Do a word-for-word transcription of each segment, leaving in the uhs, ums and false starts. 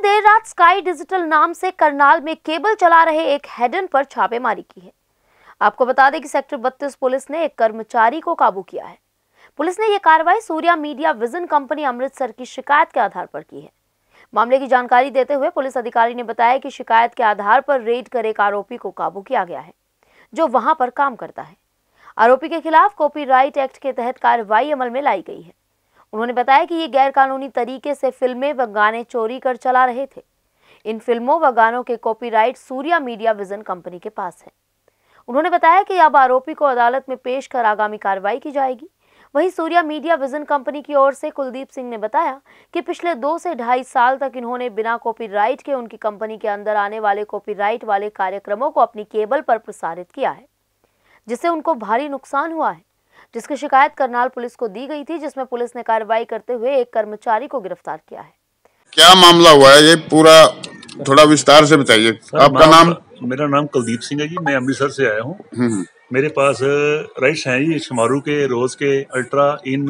देर रात sky digital नाम से करनाल में केबल चला रहे एक हेडन पर छापेमारी की है। आपको बता दें कि सेक्टर बत्तीस पुलिस ने एक कर्मचारी को काबू किया है। पुलिस ने यह कार्रवाई Surya media vision company Amritsar की शिकायत के आधार पर की है। मामले की जानकारी देते हुए पुलिस अधिकारी ने बताया कि शिकायत के आधार पर रेड कर एक आरोपी को काबू किया गया है जो वहां पर काम करता है। आरोपी के खिलाफ कॉपीराइट एक्ट के तहत कार्रवाई अमल में लाई गई है। उन्होंने बताया कि ये गैरकानूनी तरीके से फिल्में व गाने चोरी कर चला रहे थे। इन फिल्मों व गानों के copyright Surya media vision company के पास है। उन्होंने बताया कि अब आरोपी को अदालत में पेश कर आगामी कार्रवाई की जाएगी। वहीं सूर्या मीडिया विजन कंपनी की ओर से कुलदीप सिंह ने बताया कि पिछले दो से ढाई साल तक इन्होंने बिना कॉपीराइट के उनकी कंपनी के अंदर आने वाले कॉपीराइट वाले कार्यक्रमों को अपनी केबल पर प्रसारित किया है, जिससे उनको भारी नुकसान हुआ है, जिसकी शिकायत करनाल पुलिस को दी गई थी, जिसमें पुलिस ने कार्रवाई करते हुए एक कर्मचारी को गिरफ्तार किया है। क्या मामला हुआ है ये पूरा थोड़ा विस्तार से बताइए। आपका नाम? मेरा नाम कुलदीप सिंह है जी, मैं अमृतसर से आया हूँ। मेरे पास राइट्स हैं जी शुमारू के, रोज के, अल्ट्रा, इन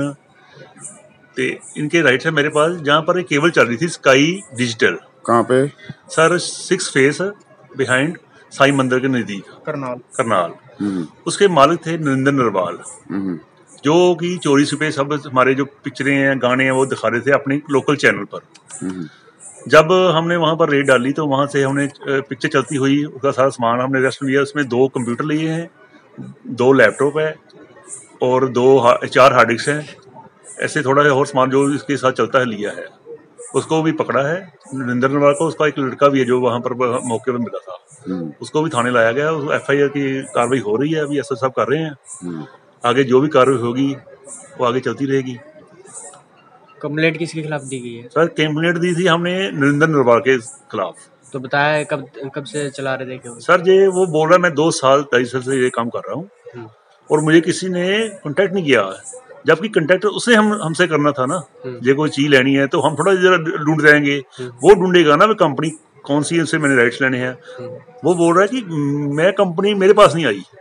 ते इनके राइट्स है मेरे पास। जहाँ पर एक केबल चल रही थी स्काई डिजिटल। कहाँ पे? Sir six phase behind Sai मंदिर के नजदीक करनाल करनाल उसके मालिक थे नरेंद्र नरवाल, जो कि चोरी छुपे सब हमारे जो पिक्चरें हैं, गाने हैं वो दिखा रहे थे अपने लोकल चैनल पर। जब हमने वहां पर रेड डाली तो वहां से हमने पिक्चर चलती हुई उसका सारा सामान हमने रेस्ट लिया। उसमें दो कंप्यूटर लिए हैं, दो लैपटॉप है और दो हा, चार हार्ड डिस्क हैं। ऐसे थोड़ा सा और सामान जो इसके साथ चलता है लिया है। उसको भी पकड़ा है नरेंद्र नरवाल को। उसका एक लड़का भी है जो वहां पर मौके पर मिला था, उसको भी थाने लाया गया। एफ आई आर की कार्रवाई हो रही है, अभी एस एस साहब कर रहे हैं। आगे जो भी कार्रवाई होगी वो आगे चलती रहेगी। कंप्लेंट किसके खिलाफ दी गई है? सर कंप्लेंट दी थी हमने नरेंद्र नरवाल के खिलाफ। तो बताया कब कब से चला रहे थे क्यों? सर ये वो बोल रहा है मैं दो साल ढाई साल से ये काम कर रहा हूँ और मुझे किसी ने कांटेक्ट नहीं किया, जबकि कांटेक्ट उसने हम हमसे करना था ना। ये कोई चीज लेनी है तो हम थोड़ा जरा ढूंढ जाएंगे, वो ढूंढेगा ना कंपनी कौन सी है, मैंने राइट्स लेने हैं। वो बोल रहा है कि मैं कंपनी मेरे पास नहीं आई।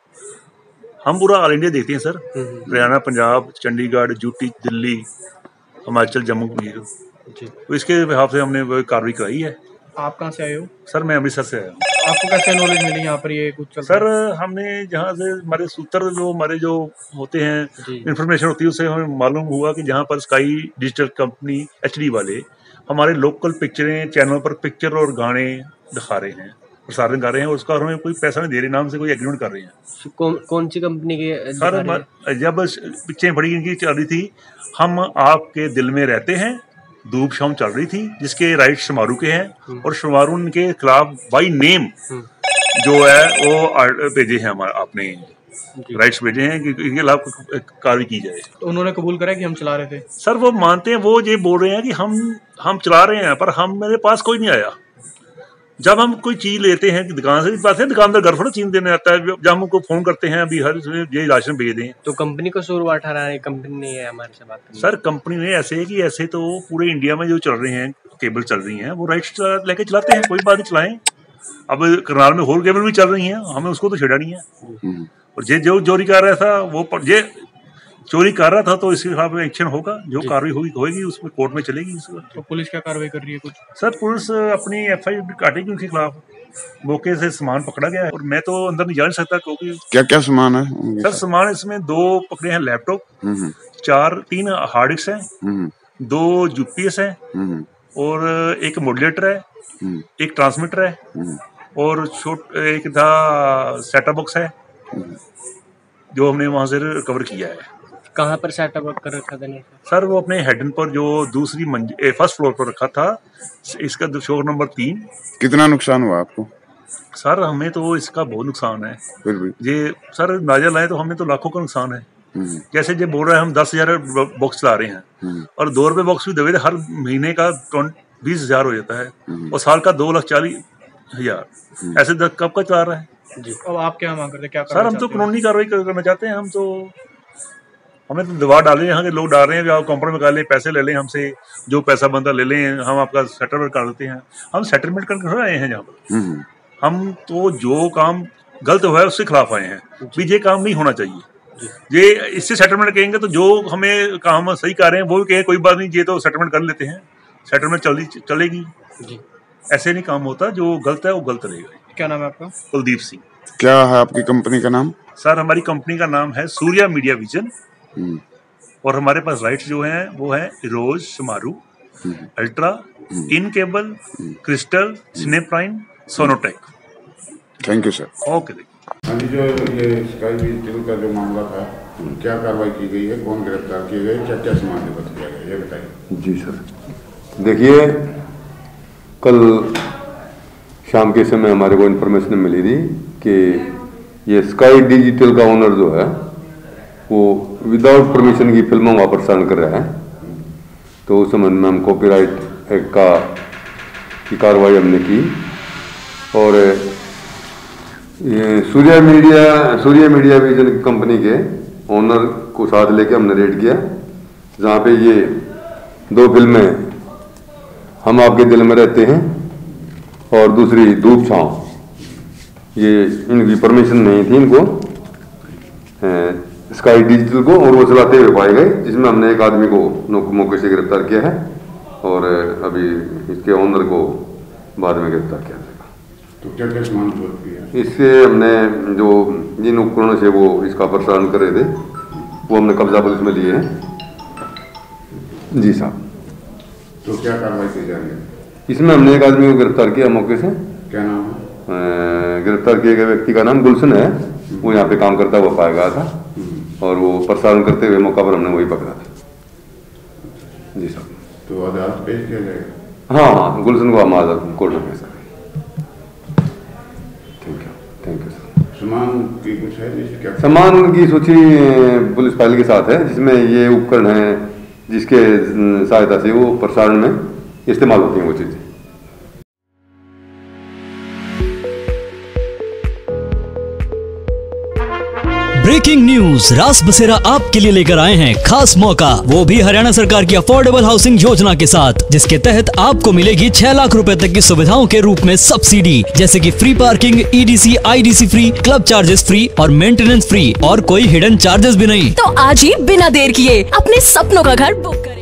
हम पूरा ऑल इंडिया देखते हैं सर, हरियाणा, पंजाब, चंडीगढ़, यूटी, दिल्ली, हिमाचल, जम्मू कश्मीर। तो इसके हिसाब से हमने कार्रवाई कराई है। आप कहाँ से आए हो? सर मैं अमृतसर से आया हूँ। आपको कैसे नॉलेज मिली यहाँ पर ये कुछ? सर हमने जहाँ से हमारे सूत्र जो हमारे जो होते हैं इंफॉर्मेशन होती है उससे हमें मालूम हुआ कि जहाँ पर Sky Digital company H D वाले हमारे लोकल पिक्चरें चैनल पर पिक्चर और गाने दिखा रहे हैं, प्रसारण कर रहे हैं। उसका हमें कोई पैसा नहीं दे रहे, नाम से कोई एग्रीमेंट कर रहे हैं। कौन कौन सी कंपनी के? सर जब पिक्चरें बड़ी इनकी चल रही थी, हम आपके दिल में रहते हैं, धूप शाम चल रही थी, जिसके राइट शुमारू के हैं और शुमारू के खिलाफ बाई नेम जो है वो भेजे हैं हमारे आपने राइट्स भेजे हैं कि इनके खिलाफ कार्रवाई की जाए। तो उन्होंने कबूल करा कि हम चला रहे थे? सर वो मानते हैं, वो ये बोल रहे हैं कि हम हम चला रहे हैं, पर हम मेरे पास कोई नहीं आया। जब हम कोई चीज लेते हैं दुकान से, पास है दुकानदार घर थोड़ा चीज देने आता है। जब हम उनको फोन करते हैं अभी हर ये राशन भेज दें, तो कंपनी को शोर उठा रहा है, कंपनी नहीं है हमारे से बात करनी। सर कंपनी ने ऐसे है कि ऐसे तो पूरे इंडिया में जो चल रहे हैं केबल चल रही हैं वो राइट्स लेके चलाते हैं, कोई बात नहीं चलाएं। अब करनाल में और केबल भी चल रही हैं, हमें उसको तो छेड़ा नहीं है। और जे जो चोरी कर रहा था वो ये चोरी कर रहा था तो इसके खिलाफ एक्शन होगा, जो कार्रवाई होगी होगी उसमें कोर्ट में चलेगी। तो पुलिस क्या कार्रवाई कर रही है कुछ? सर पुलिस अपनी एफ आई आर काटेगी उनके खिलाफ। मौके से सामान पकड़ा गया है और मैं तो अंदर नहीं जा सकता क्योंकि क्या क्या सामान है? सर सामान इसमें दो पकड़े हैं, लैपटॉप, चार तीन हार्ड डिस्क है, दो यूपीएस है और एक मॉड्यूलेटर है, एक ट्रांसमीटर है और छोट एक था सेटअप बॉक्स है जो हमने वहां से रिकवर किया है। कहाँ पर सेटअप कर रखा था? सर वो अपने हेडन पर जो दूसरी मंजिल फर्स्ट फ्लोर पर रखा था, इसका शोर नंबर तीन। कितना नुकसान हुआ आपको? सर हमें तो इसका बहुत नुकसान है। फिर भी ये सर अंदाजा लाए तो हमें तो लाखों का नुकसान है। जैसे जो बोल रहे हैं हम दस हजार बॉक्स चला रहे हैं और दो रुपए बॉक्स भी दे दे, हर महीने का बीस हजार हो जाता है और साल का दो लाख चालीस हजार। ऐसे कब का चला रहा है जी। अब आप क्या मांग करते? क्या सर हम तो कानूनी कार्रवाई करना चाहते हैं। हम तो हमें तो दबाव डाले, यहाँ के लोग डाल रहे हैं आप कंपनी में ले पैसे ले लें हमसे, जो पैसा बनता ले लें, हम आपका सेटलमेंट कर देते हैं। हम सेटलमेंट करके थोड़ा आए हैं यहाँ पर। हम तो जो काम गलत हुआ है उसके खिलाफ आए हैं भी ये काम नहीं होना चाहिए। ये इससे सेटलमेंट कहेंगे तो जो हमें काम सही कर रहे हैं वो भी कहें कोई बात नहीं, ये तो सेटलमेंट कर लेते हैं। सेटलमेंट चली चलेगी जी। ऐसे नहीं काम होता, जो गलत है वो गलत रहेगा। क्या नाम है आपका? कुलदीप सिंह। क्या है आपकी कंपनी का नाम? सर हमारी कंपनी का नाम है सूर्या मीडिया विजन और हमारे पास राइट्स जो हैं वो है रोज, समारू, Ultra, In Cable, Crystal, Cineprime, Sonotech. Thank you sir. Okay. हाँ जी, जो ये स्काई डिजिटल का जो मामला था, क्या कार्रवाई की गई है, कौन गिरफ्तार किए गए, क्या क्या सामान जब्त किया गया, ये बताइए। जी सर, देखिए कल शाम के समय हमारे को इन्फॉर्मेशन मिली थी कि ये स्काई डिजिटल का ओनर जो है वो विदाउट परमिशन की फिल्मों का प्रसारण कर रहा है। तो उस संबंध में हम कॉपीराइट एक्ट का की कार्रवाई हमने की और ये Surya Media Surya media vision company के ओनर को साथ लेके हमने रेड किया, जहाँ पे ये दो फिल्में हम आपके दिल में रहते हैं और दूसरी धूप छाँव, ये इनकी परमिशन नहीं थी इनको स्काई डिजिटल को, और वो चलाते हुए पाए गए, जिसमें हमने एक आदमी को मौके से गिरफ्तार किया है और अभी इसके ओनर को बाद में गिरफ्तार किया जाएगा। तो क्या क्या सामान जब्त किया? इससे हमने जो जिन उपकरणों से वो इसका प्रसारण कर रहे थे वो हमने कब्जा पुलिस में लिए हैं। जी साहब। तो क्या कार्रवाई की जा रही है? इसमें हमने एक आदमी को गिरफ्तार किया मौके से। क्या नाम है? गिरफ्तार किए गए व्यक्ति का नाम गुलशन है, वो यहाँ पे काम करता हुआ पाया गया था और वो प्रसारण करते हुए मौका पर हमने वही पकड़ा था। जी साहब। तो अदालत पेश किया जाएगा? हाँ हाँ, गुलशन को हम आज कोर्ट में पेश करेंगे। Thank you thank you sir. सामान की कुछ है जिससे क्या? सामान की सूची पुलिस फाइल के साथ है, जिसमें ये उपकरण हैं जिसके सहायता से वो प्रसारण में इस्तेमाल होती हैं वो चीज़ें। ब्रेकिंग न्यूज, रास बसेरा आपके लिए लेकर आए हैं खास मौका, वो भी हरियाणा सरकार की अफोर्डेबल हाउसिंग योजना के साथ, जिसके तहत आपको मिलेगी छह लाख रुपए तक की सुविधाओं के रूप में सब्सिडी, जैसे कि free parking, EDC, IDC free, club charges free और मेंटेनेंस फ्री, और कोई हिडन चार्जेस भी नहीं। तो आज ही बिना देर किए अपने सपनों का घर बुक करें।